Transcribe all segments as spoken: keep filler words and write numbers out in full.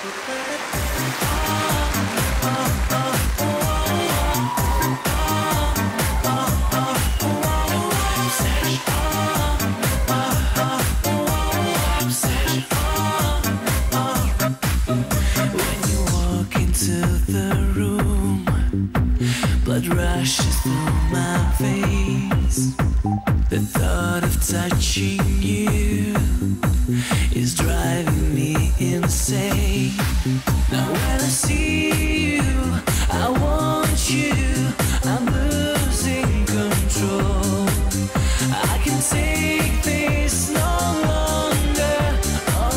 Blood rushes through my veins. The thought of touching you is driving me insane. Now when I see you, I want you, I'm losing control. I can take this no longer, oh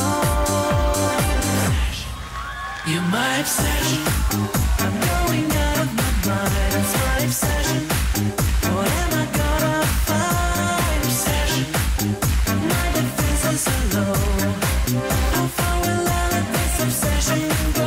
no. You're my obsession, I'm going out of my mind, it's my obsession. What am I gonna find? Obsession, my defenses are low. How far will I let this obsession go?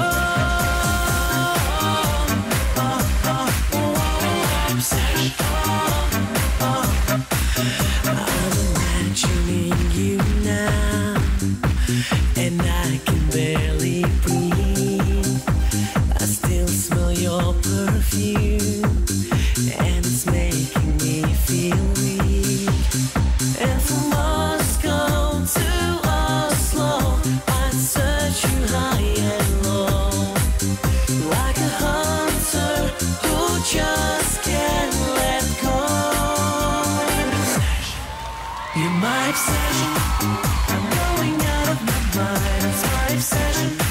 Oh, oh, oh, obsession. Oh, oh. I'm imagining you now, and I can barely breathe. I still smell your perfume, and it's making me feel weak. And from Moscow to Oslo, I search you high and low, like a hunter who just can't let go. You're my obsession, I'm going out of my mind, it's my obsession.